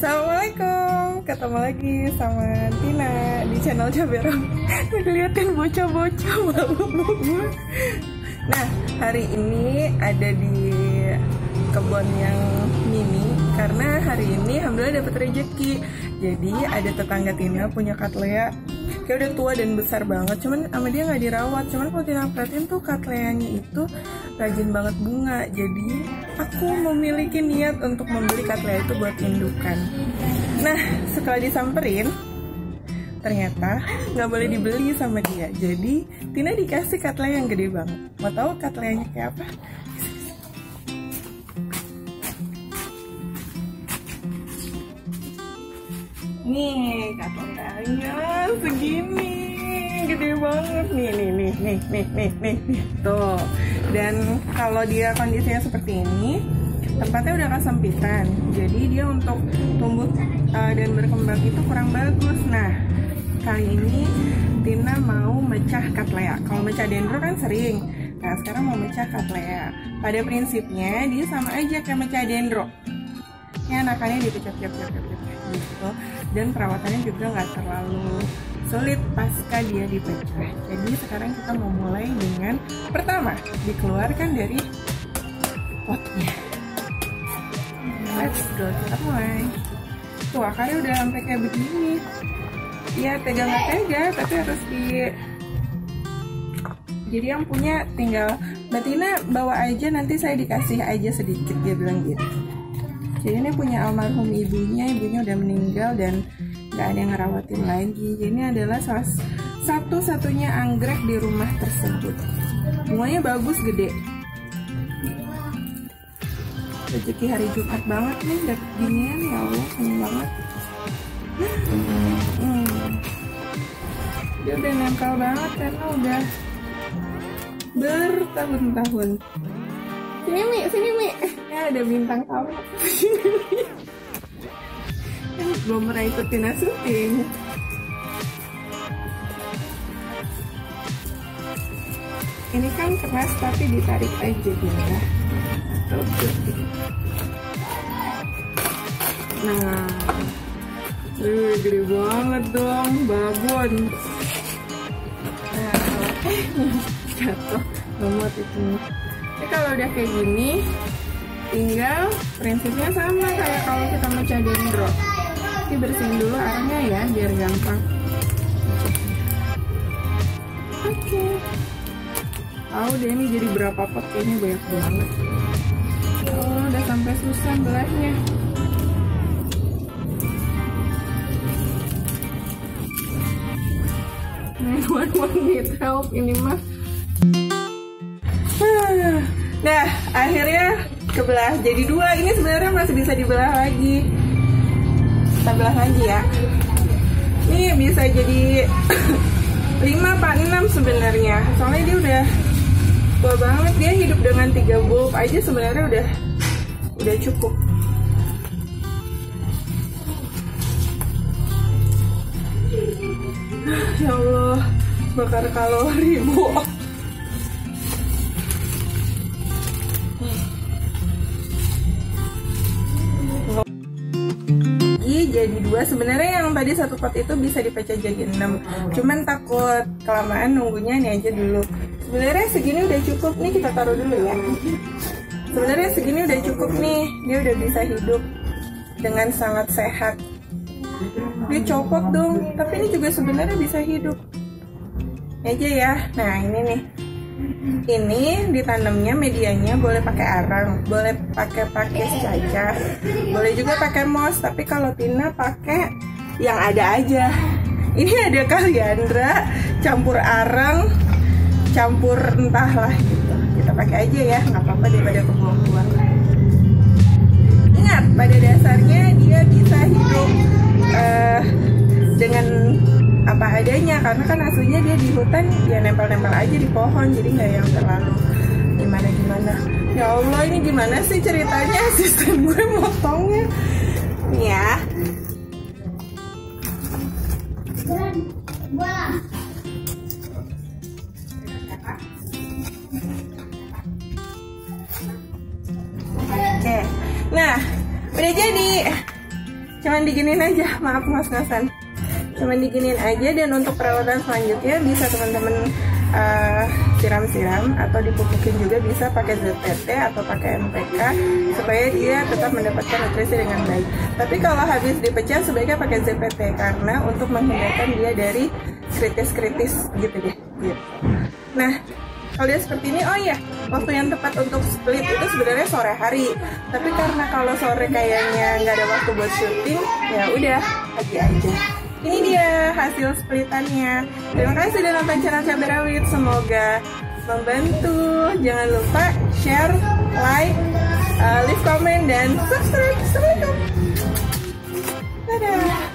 Assalamualaikum, ketemu lagi sama Tina di channel Caberong. Ngeliatin bocah-bocah malu. Nah, hari ini ada di kebun yang mini karena hari ini alhamdulillah dapat rezeki. Jadi ada tetangga Tina punya Cattleya, kayak udah tua dan besar banget, cuman sama dia nggak dirawat. Cuman kalau Tina perhatiin tuh Cattleyanya itu rajin banget bunga. Jadi aku memiliki niat untuk membeli Cattleya itu buat indukan. Nah, setelah disamperin ternyata nggak boleh dibeli sama dia. Jadi Tina dikasih Cattleya yang gede banget. Mau tahu Cattleyanya kayak apa? Nih Cattleya segini, gede banget nih. Tuh. Dan kalau dia kondisinya seperti ini, tempatnya udah kesempitan, jadi dia untuk tumbuh dan berkembang itu kurang bagus. Nah, kali ini Tina mau mecah Cattleya. Kalau mecah dendro kan sering. Nah, sekarang mau mecah Cattleya. Pada prinsipnya dia sama aja kayak mecah dendro. Ya, anakannya dipecah-pecah gitu. Dan perawatannya juga nggak terlalu sulit pasca dia dipecah. Jadi sekarang kita mau mulai dengan pertama dikeluarkan dari potnya. Let's go, kita mulai. Tuh akarnya udah sampai kayak begini. Ya tega nggak tega, tapi harus di. Jadi yang punya tinggal Mbak Tina bawa aja, nanti saya dikasih aja sedikit, dia bilang gitu. Jadi ini punya almarhum ibunya udah meninggal dan gak ada yang ngerawatin lagi. Jadi ini adalah salah satu-satunya anggrek di rumah tersebut. Bunganya bagus, gede. Rezeki hari Jumat banget nih, dapet ginian, ya Allah, seneng banget. Dia udah nempel banget karena udah bertahun-tahun. Sini Mi. Ya ada bintang tamu. Belum pernah ikut Tina syuting. Ini kan keras tapi ditarik aja Tina. Nah, gede banget dong, babon. Nah, jatuh, lemot itu. Jadi kalau udah kayak gini, tinggal prinsipnya sama kayak kalau kita mecah dendro. Jadi bersihin dulu arangnya ya, biar gampang. Oke. Tahu deh ini jadi berapa pot, kayaknya banyak banget. Oh, udah sampai susah belahnya. One need help ini mah. Nah, akhirnya kebelah jadi dua. Ini sebenarnya masih bisa dibelah lagi. Kita belah lagi ya. Ini bisa jadi 5 apa 6 sebenarnya. Soalnya dia udah tua banget. Dia hidup dengan 3 bulb aja sebenarnya udah cukup. Ya Allah, bakar kalori, Bu. Jadi 2. Sebenarnya yang tadi 1 pot itu bisa dipecah jadi 6. Cuman takut kelamaan nunggunya, ini aja dulu. Sebenarnya segini udah cukup nih, kita taruh dulu ya. Sebenarnya segini udah cukup nih, dia udah bisa hidup dengan sangat sehat. Dia copot dong, tapi ini juga sebenarnya bisa hidup. Ini aja ya. Nah ini nih. Ini ditanamnya medianya boleh pakai arang, boleh pakai secacah, boleh juga pakai moss. Tapi kalau Tina pakai yang ada aja. Ini ada kaliandra, campur arang, campur entahlah gitu. Kita pakai aja ya, nggak apa-apa daripada kebuang-buang. Ingat, pada dasarnya dia bisa hidup dengan apa adanya, karena kan aslinya dia di hutan, dia nempel-nempel aja di pohon, jadi nggak yang terlalu gimana. Ya Allah, ini gimana sih ceritanya asisten gue motongnya nih ya. Oke, nah udah jadi. Cuman diginin aja, maaf ngos-ngosan. Cuman diginin aja, dan untuk perawatan selanjutnya bisa teman-teman siram-siram atau dipupukin juga, bisa pakai ZPT atau pakai NPK supaya dia tetap mendapatkan nutrisi dengan baik. Tapi kalau habis dipecah sebaiknya pakai ZPT karena untuk menghindarkan dia dari kritis-kritis gitu deh. Gitu. Nah, kalau dia seperti ini, oh iya, waktu yang tepat untuk split itu sebenarnya sore hari. Tapi karena kalau sore kayaknya nggak ada waktu buat syuting, ya udah pagi aja. Ini dia hasil splitannya. Terima kasih sudah nonton channel Cabai Rawit. Semoga membantu. Jangan lupa share, like, leave comment, dan subscribe. Assalamualaikum. Dadah.